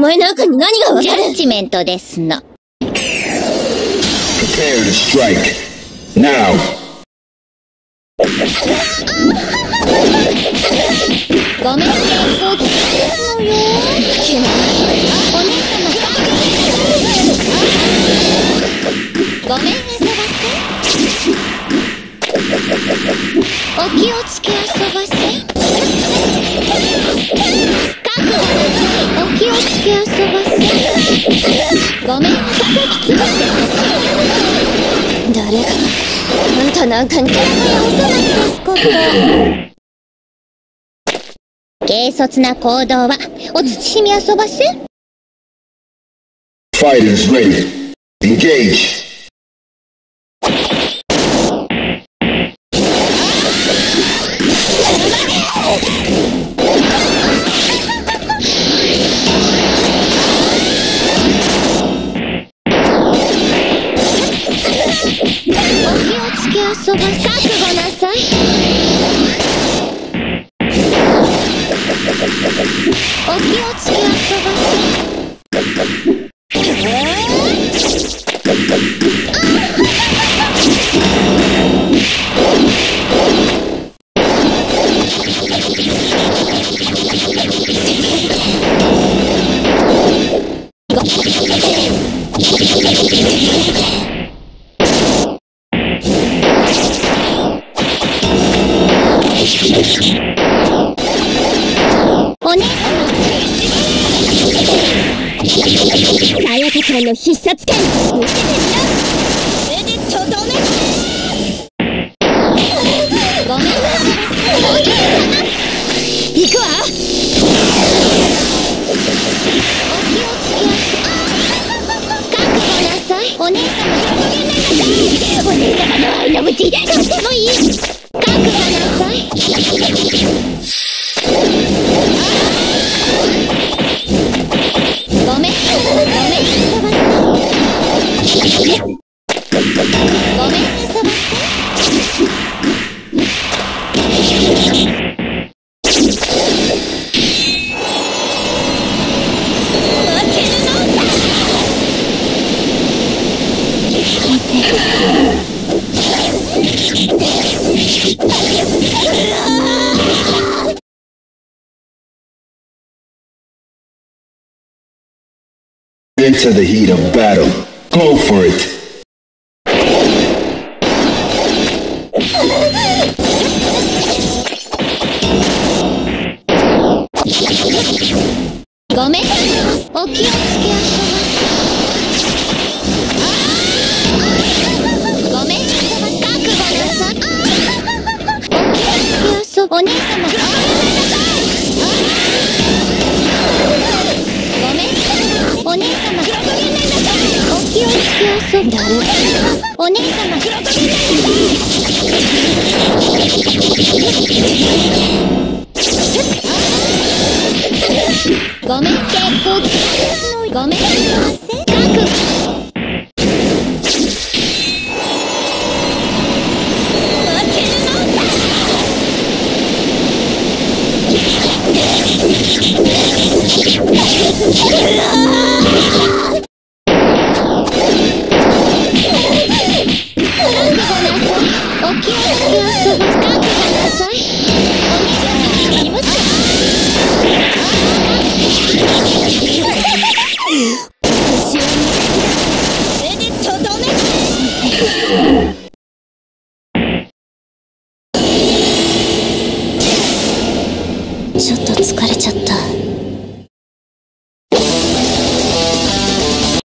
前なんかに何がわかジャる。 ッジメントですの。 Prepare to strike. Now. ごめんね、ごきのよ。お姉様。ごめんね、そばせ。お気をつけあそばせ。覚悟なさい。お気をつけあそばせ。ごめんね、そこ聞きません。 誰があんたなんかに。 お粗末ですこと。軽率な行動はお慎みあそばせ。 Fighters ready. Engage. お気をつけあそばせ。覚悟なさい。お気をつけあそばせ。お姉様。 さやかちゃんの必殺剣受けてみな。レディットドメ。 ごめんなさい。 行くわ。 お気をつけあそばせ。覚悟なさい。お姉様。お姉様の愛の鞭とってもいい。覚悟なさい。ごめん、ごめん、そばせ。ごめんね、そばせ。 負けるのだ。 Into the heat of battle. Go for it. ごめん、お気をつけあそばせ。ごめん、覚悟なさい。お気をつけあそばせ。お姉様。ごめん、お姉様。お気をつけあそばせ。お姉様。ごめん、結構。ごめんなさい。覚悟。お気をつけあそばせ。覚悟なさい。お姉様。いますか。 レディットドメ。ちょっと疲れちゃった。